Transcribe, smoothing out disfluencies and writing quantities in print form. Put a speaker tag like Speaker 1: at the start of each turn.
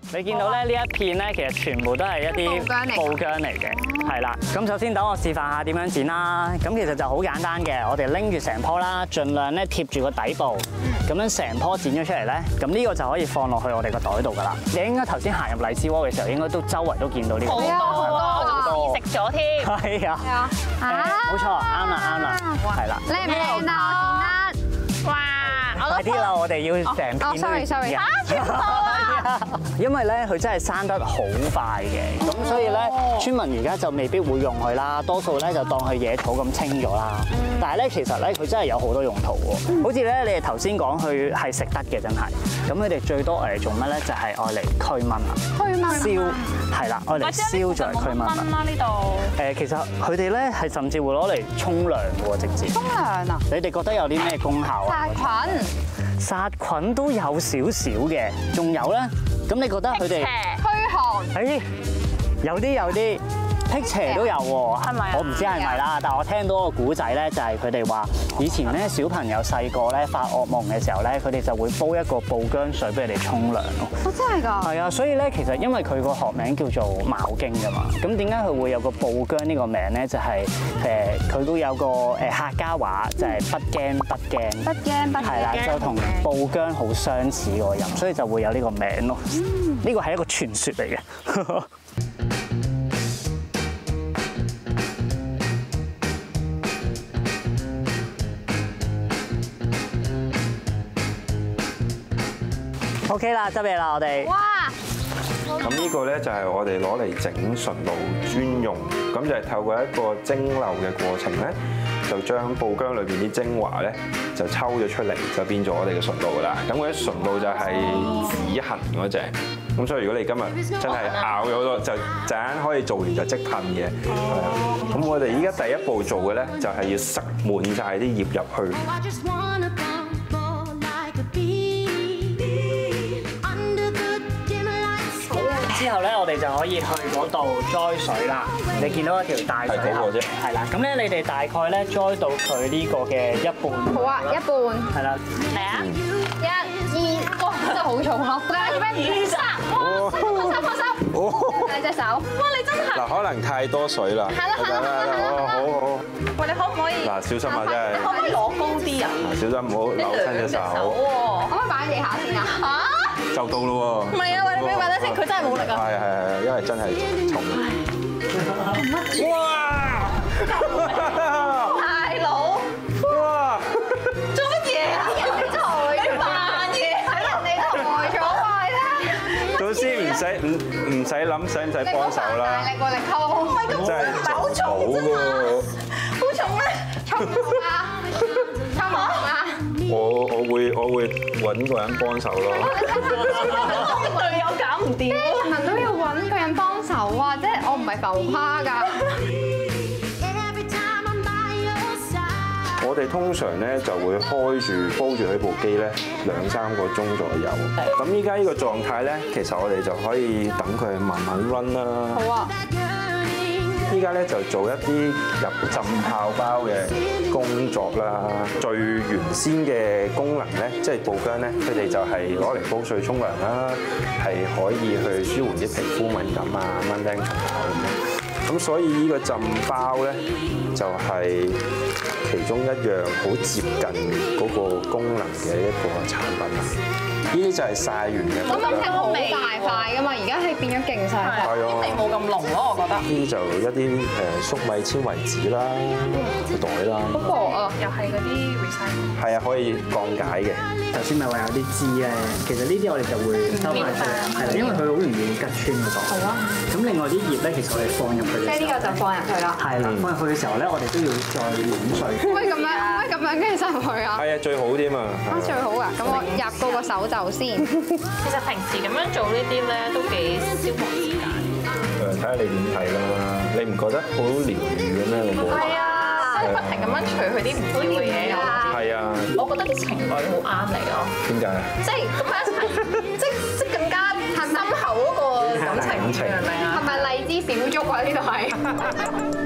Speaker 1: 你見到咧呢一片咧，其實全部都係一啲布薑嚟嘅，係啦。咁首先等我示範下點樣剪啦。咁其實就好簡單嘅，我哋拎住成棵啦，盡量咧貼住個底部，咁樣成棵剪咗出嚟咧，咁呢個就可以放落去我哋個袋度㗎啦。你應該頭先行入荔枝窩嘅時候，應該都周圍都見到呢個。
Speaker 2: 好多，食咗添。
Speaker 1: 係啊。冇錯，啱啦，係啦。
Speaker 3: 靚唔靚啊？
Speaker 2: 哇！
Speaker 1: 快啲啦，我哋要成片都要剪嘅。因為咧佢真係生得好快嘅，咁所以咧村民而家就未必會用佢啦，多數咧就當佢野草咁清咗啦。但係咧其實咧佢真係有好多用途喎，好似咧你哋頭先講佢係食得嘅真係，咁佢哋最多嚟做乜咧？就係愛嚟驅蚊啊！驅蚊燒係啦，愛嚟燒就係驅蚊啦。呢度其實佢哋咧係甚至會攞嚟沖涼嘅喎，直接。
Speaker 3: 沖涼啊！
Speaker 1: 你哋覺得有啲咩功效啊？
Speaker 3: 殺菌。
Speaker 1: 殺菌都有少少嘅，仲有咧，咁你覺得佢哋
Speaker 3: 驅寒？
Speaker 1: 誒，有啲辟邪都有喎，係咪？我唔知係咪啦，但係我聽到個古仔咧，就係佢哋話以前咧小朋友細個咧發噩夢嘅時候咧，佢哋就會煲一個布薑水俾佢哋沖涼咯。
Speaker 3: 哦，真係㗎？
Speaker 1: 係啊，所以咧其實因為佢個學名叫做茅經㗎嘛，咁點解佢會有個布薑呢個名咧？就係佢都有個客家話就係不驚不驚，
Speaker 3: 不驚不驚，
Speaker 1: 係啦，就同布薑好相似個音，所以就會有呢個名咯。呢個係一個傳說嚟嘅。OK 啦，執嘢啦，我哋。
Speaker 3: 哇！
Speaker 4: 咁呢個咧就係我哋攞嚟整純露專用，咁就係透過一個蒸餾嘅過程咧，就將布薑裏邊啲精華咧就抽咗出嚟，就變咗我哋嘅純露噶啦。咁嗰啲純露就係止痕嗰隻，咁所以如果你今日真係咬咗咗，就陣間可以做完就即噴嘅。係啊，咁我哋依家第一步做嘅咧就係要塞滿晒啲葉入去。
Speaker 1: 之後咧，我哋就可以去嗰度栽水啦。你見到一條大水喉啫，係啦。咁咧，你哋大概咧栽到佢呢個嘅一半。
Speaker 3: 好啊，一半。
Speaker 1: 係啦。
Speaker 3: 嚟啊！一、二，哇，真係好重咯！做咩？收！兩隻手。哇！你真係。嗱，
Speaker 4: 可能太多水啦。
Speaker 3: 係啦，
Speaker 4: 好。
Speaker 2: 喂，你可唔可以？
Speaker 4: 嗱，小心啊，真係。
Speaker 2: 你可唔可以攞高啲啊？
Speaker 4: 小心唔好扭親隻手。
Speaker 3: 可唔可以擺喺地下先啊？嚇！
Speaker 4: 就到咯喎！
Speaker 2: 唔係啊，喂，你俾我擺低先，佢真係冇力啊！
Speaker 4: 係，因為真係重。哇！
Speaker 2: 大佬，
Speaker 4: 哇！
Speaker 2: 做乜嘢啊？你扮嘢喺人哋抬咗位啦！
Speaker 4: 老師唔使諗，使唔使幫手啦？
Speaker 3: 大力過力溝，
Speaker 4: 真係好重喎！
Speaker 2: 好重咩？
Speaker 3: 重啊！重啊！
Speaker 4: 我會揾個人幫手咯。
Speaker 2: 隊友搞唔掂，
Speaker 3: 人人都要揾個人幫手啊！即係我唔係浮誇㗎。
Speaker 4: 我哋通常咧就會開住煲住佢部機咧2-3個鐘左右。咁依家呢個狀態咧，其實我哋就可以等佢慢慢 run 啦。
Speaker 3: 好啊！
Speaker 4: 依家咧就做一啲入浸泡包嘅工作啦。最原先嘅功能咧，即係布薑咧，佢哋就係攞嚟煲水沖涼啦，係可以去舒緩啲皮膚敏感啊、蚊叮蟲咬咁樣。咁所以呢個浸包咧，就係其中一樣好接近嗰個功能嘅一個產品啦。呢啲就係曬完嘅。
Speaker 3: 咁係好大塊㗎嘛，而家係變咗勁細塊。
Speaker 4: 係啊，
Speaker 2: 味冇咁濃咯，我覺得。
Speaker 4: 呢啲就一啲粟米纖維紙啦、袋啦。
Speaker 3: 好薄啊！
Speaker 2: 又係嗰啲 recycle。
Speaker 4: 係啊，可以降解嘅。
Speaker 1: 頭先咪話有啲枝咧，其實呢啲我哋就會收埋佢，係啦，因為佢好容易會吉穿嗰度。好啊。咁另外啲葉咧，其實我哋放入去嘅時候，
Speaker 3: 即係呢個就放入去啦。
Speaker 1: 係啦，放入去嘅時候咧，我哋都要再攪碎。
Speaker 3: 可唔可以咁樣？可唔可以咁樣跟住塞入去啊？
Speaker 4: 係啊，最好添啊！
Speaker 3: 最好啊！咁我入高個手袖先。
Speaker 2: 其實平時咁樣做呢啲咧，都幾消磨時間。
Speaker 4: 睇下你點睇啦，你唔覺得好療愈嘅咩？我覺得。
Speaker 2: 係啊，即係不停咁樣除佢啲唔要嘅嘢。
Speaker 4: 係啊。
Speaker 2: 我覺得啲情侶好啱你咯。
Speaker 4: 點解啊？
Speaker 2: 即係咁樣一齊，即更加深厚嗰個感情，明唔明啊？
Speaker 3: 係咪荔枝小粥啊？呢度係。